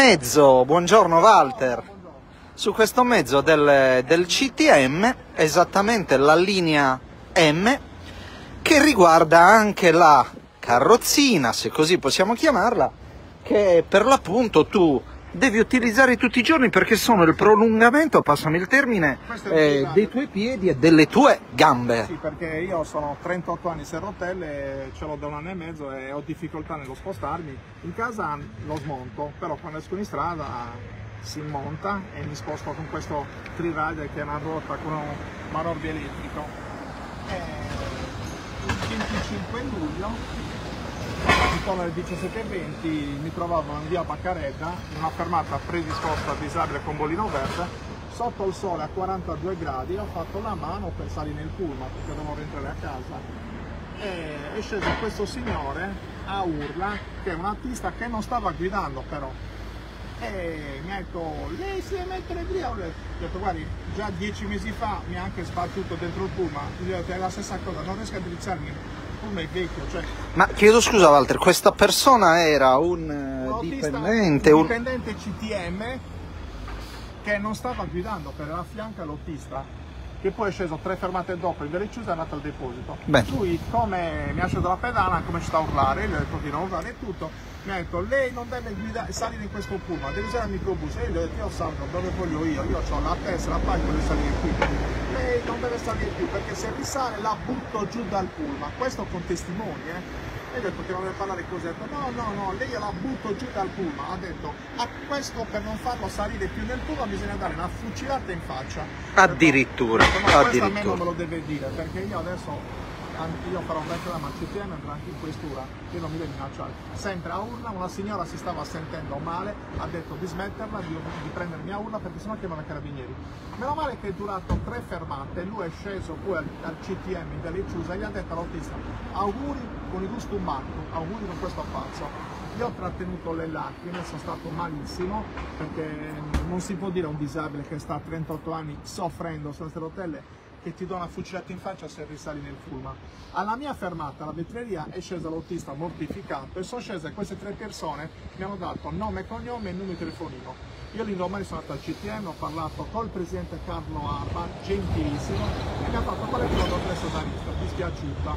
mezzo, buongiorno Walter, Buongiorno. su questo mezzo del CTM, esattamente la linea M, che riguarda anche la carrozzina, se così possiamo chiamarla, che per l'appunto tu devi utilizzare tutti i giorni perché sono il prolungamento, passami il termine, dei tuoi piedi e delle tue gambe. Sì, perché io sono 38 anni senza rotelle, ce l'ho da 1 anno e mezzo e ho difficoltà nello spostarmi. In casa lo smonto, però quando esco in strada si monta e mi sposto con questo Tri-Rider che è una ruota con un manovri elettrico. Il 25 luglio, intorno alle 17:20, mi trovavo in via Baccaretta, in una fermata predisposta a disabile con bollino verde, sotto il sole a 42 gradi. Ho fatto la mano per salire nel pullman perché dovevo rientrare a casa e è sceso questo signore a urla, che è un autista che non stava guidando però, e mi ha detto: lei si deve mettere lì. Ho detto: guardi, già 10 mesi fa mi ha anche sbattuto dentro il pullman. Gli ho detto: è la stessa cosa, non riesco a drizzarmi, come è vecchio, cioè. Ma chiedo scusa Walter, questa persona era un dipendente? Un dipendente CTM che non stava guidando, per la fianca l'autista, che poi è sceso 3 fermate dopo in Viale Chiusa e è andato al deposito. Beh. Lui, come mi ha sceso la pedana, ha cominciato a urlare, gli ho detto di non urlare e tutto, mi ha detto: lei non deve guidare, salire in questo pullman, deve usare il microbus. E io gli ho detto: io salgo dove voglio io ho la testa, la pancia di salire qui. Lei non deve salire più perché se risale la butto giù dal pullman, questo con testimoni, E ho detto che non deve parlare così, ho detto no, lei la butto giù dal pullman. Ha detto: a questo per non farlo salire più nel pullman bisogna dare una fucilata in faccia. Addirittura, Questo a me non me addirittura. lo deve dire, perché io adesso io farò un reclamo al CTM, andrò anche in questura, io non mi devo minacciare. Sempre a urla, una signora si stava sentendo male, ha detto di smetterla, di prendermi a urla perché sennò chiamano i carabinieri. Meno male che è durato 3 fermate, lui è sceso poi al CTM in Viale Chiusa e gli ha detto all'autista: auguri con il gusto umano, auguri con questo pazzo. Io ho trattenuto le lacrime, sono stato malissimo, perché non si può dire a un disabile che sta a 38 anni soffrendo sulle rotelle che ti do una fucilata in faccia se risali nel pullman. Alla mia fermata, alla vetreria, è sceso l'autista mortificato e sono scese queste 3 persone, mi hanno dato nome e cognome e numero di telefonino. Io l'indomani sono andato al CTM, ho parlato col presidente Carlo Arba, gentilissimo, e mi ha fatto parlare con la dottoressa D'Arista, dispiaciuta.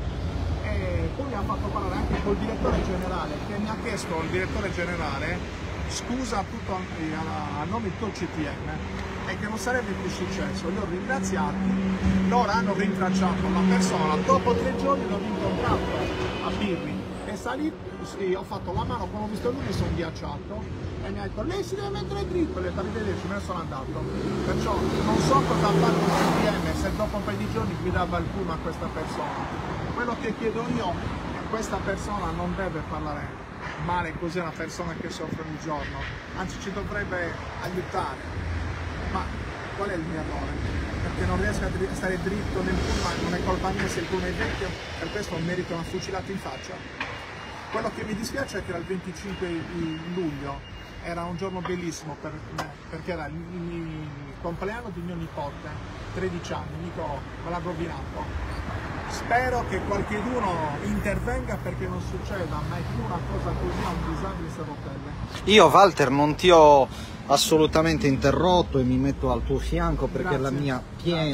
E poi mi ha fatto parlare anche col direttore generale, che mi ha chiesto il direttore generale scusa a tutto, a nome di tutto il CTM, e che non sarebbe più successo. Li ho ringraziati, loro hanno rintracciato la persona, dopo 3 giorni l'ho incontrato a Birri, è salito, sì, ho fatto la mano, quando ho visto lui mi sono ghiacciato e mi ha detto: lei si deve mettere dritto. Le ho detto: arrivederci, me ne sono andato. Perciò non so cosa ha fatto il CTM, se dopo un paio di giorni guidava il pullman a questa persona. Quello che chiedo io è che questa persona non deve parlare male così a una persona che soffre ogni giorno, anzi ci dovrebbe aiutare. Ma qual è il mio errore? Perché non riesco a stare dritto nel pullman, non è colpa mia se il pullman è vecchio, per questo merito una fucilata in faccia. Quello che mi dispiace è che era il 25 luglio, era un giorno bellissimo per me, perché era il compleanno di mio nipote, 13 anni, Nicolò, me l'ha rovinato. Spero che qualcuno intervenga perché non succeda mai più una cosa così a un disabile senza rotelle. Io Walter non ti ho assolutamente interrotto e mi metto al tuo fianco perché Grazie. la mia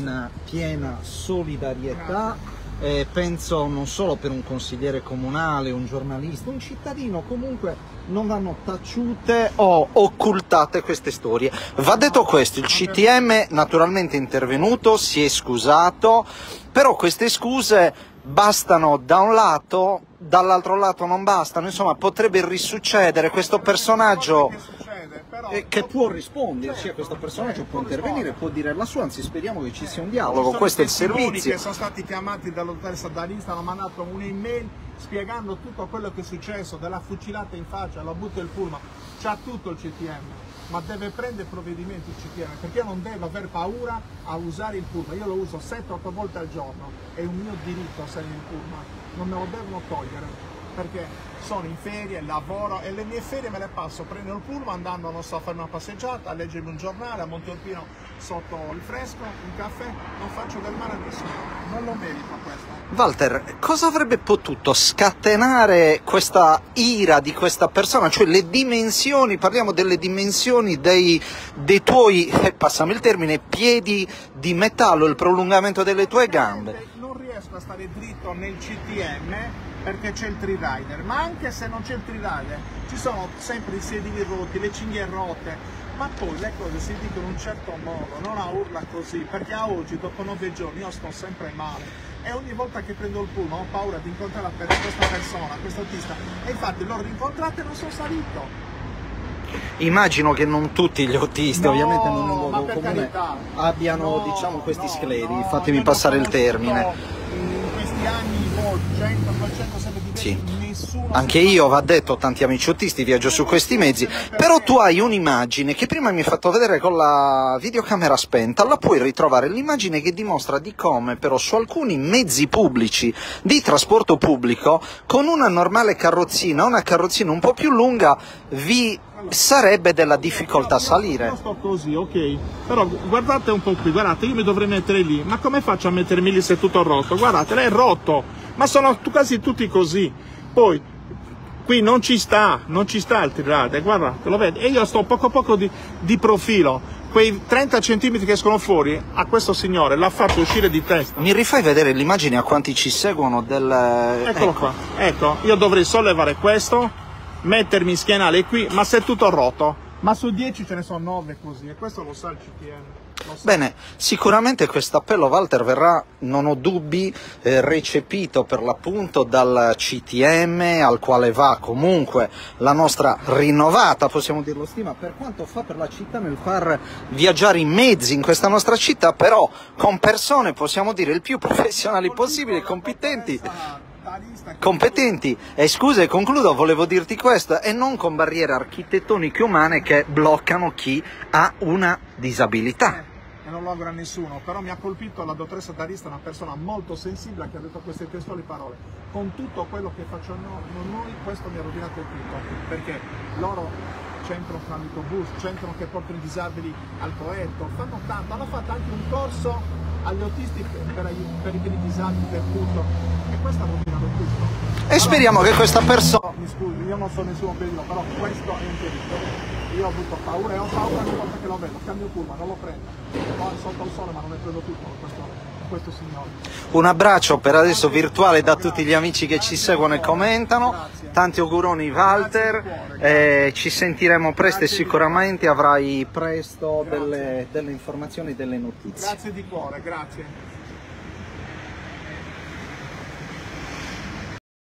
piena solidarietà. Penso non solo per un consigliere comunale, un giornalista, un cittadino, comunque non vanno taciute o occultate queste storie. Va detto questo, il CTM naturalmente è intervenuto, si è scusato, però queste scuse bastano da un lato, dall'altro lato non bastano, insomma potrebbe risuccedere questo personaggio che può risponderci a questo personaggio, può intervenire, può dire la sua, anzi speriamo che ci sia un dialogo, questo è il servizio. Che sono stati chiamati dalla dottoressa D'Arista, hanno mandato un'email spiegando tutto quello che è successo, della fucilata in faccia, la butta il pullman, c'ha tutto il CTM, ma deve prendere provvedimenti il CTM, perché non deve aver paura a usare il pullman. Io lo uso 7-8 volte al giorno, è un mio diritto a salire il pullman, non me lo devono togliere. perché sono in ferie, lavoro e le mie ferie me le passo, prendo il pullman andando, non so, a fare una passeggiata, a leggermi un giornale, a Monteolpino sotto il fresco, un caffè, non faccio del male a nessuno, non lo merito questo. Walter, cosa avrebbe potuto scatenare questa ira di questa persona? Cioè le dimensioni, parliamo delle dimensioni dei tuoi, passami il termine, piedi di metallo, il prolungamento delle tue gambe. Non riesco a stare dritto nel CTM perché c'è il Tririder, ma anche se non c'è il Tririder ci sono sempre i sedili rotti, le cinghie rotte, ma poi le cose si dicono in un certo modo, non a urla così, perché a oggi dopo 9 giorni io sto sempre male e ogni volta che prendo il pullman ho paura di incontrare questa persona, questo autista, e infatti l'ho rincontrato e non sono salito. Immagino che non tutti gli autisti, No, ovviamente non in luogo ma per comune, carità. abbiano, No, diciamo, questi no, scleri, no, fatemi io passare non il termine. In questi anni, 100, 200 sempre diversi, Sì. nessuno... Anche io, va detto, tanti amici autisti, viaggio su questi mezzi, però tu hai un'immagine che prima mi hai fatto vedere con la videocamera spenta, la puoi ritrovare, l'immagine che dimostra di come però su alcuni mezzi pubblici di trasporto pubblico, con una normale carrozzina, una carrozzina un po' più lunga, vi sarebbe della difficoltà a salire. Io sto così, ok, però guardate un po' qui, guardate, io mi dovrei mettere lì, ma come faccio a mettermi lì se è tutto rotto? Guardate, lei è rotto, ma sono quasi tutti così. Poi qui non ci sta il Tririder, guardate, lo vedi? E io sto poco di profilo, quei 30 centimetri che escono fuori, a questo signore l'ha fatto uscire di testa. Mi rifai vedere l'immagine a quanti ci seguono del... Eccolo qua, ecco, io dovrei sollevare questo, mettermi schienale qui, ma se è tutto rotto, ma su 10 ce ne sono 9 così, e questo lo sa il CTM. Bene, sicuramente questo appello, Walter, verrà, non ho dubbi, recepito per l'appunto dal CTM, al quale va comunque la nostra rinnovata, possiamo dirlo, stima per quanto fa per la città nel far viaggiare i mezzi in questa nostra città, però con persone, possiamo dire, il più professionali possibili, competenti, e scusa, e concludo, volevo dirti questo, e non con barriere architettoniche umane che bloccano chi ha una disabilità. E non lo auguro a nessuno, però mi ha colpito la dottoressa D'Arista, una persona molto sensibile che ha detto queste testuali parole. Con tutto quello che facciamo noi, questo mi ha rovinato il tutto, perché loro c'entrano con l'autobus, c'entrano che portano i disabili al coetto, fanno tanto, hanno fatto anche un corso agli autisti per i disabili, per tutto, e questo ha rovinato tutto. E speriamo che questa persona... Mi scusi, io non sono nessuno pericolo, però questo è un pericolo. Io ho avuto paura e ho paura ogni volta che lo vedo, cambio pullman, non lo prendo. Poi sotto il sole, ma non ne prendo tutto questo signore. Un abbraccio per adesso virtuale da tutti gli amici che ci seguono e commentano. Tanti auguroni, Walter, ci sentiremo presto e sicuramente avrai presto delle informazioni e delle notizie. Grazie di cuore, grazie.